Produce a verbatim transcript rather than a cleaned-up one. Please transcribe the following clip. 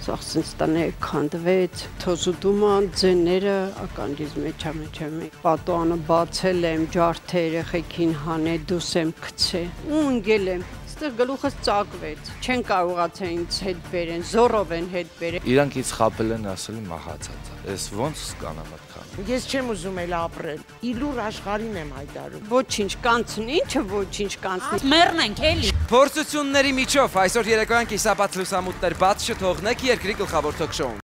Սաղցինց տանը քանդվեց, թոզուտումը, ձեները ականջից մեջամեջամի։ Պատոանը բացել եմ, ջարդե երեխեքին հանե, դուս եմ գցե։ Ու ընկել եմ։ Ստեղ գլուխս ծակվեց, չեն կարողացել ինձ հետ բերեն, զորով են հետ բերեն։ Իրանք ինձ խաբել են, ասել են մահացած է։ Ես ոնց սկանամ այդքան։ Ես չեմ ուզում էլ ապրել։ Իլուր աշխարհին եմ հայտարարում։ Ոչինչ կանցնի, ինչը ոչինչ կանցնի։ Մեռն ենք էլի։ Փորձությունների միջով այսօր երեկոյան կիսաբաց լուսամուտներ բաց չթողնեք երկրի գլխավոր թոք շոուն։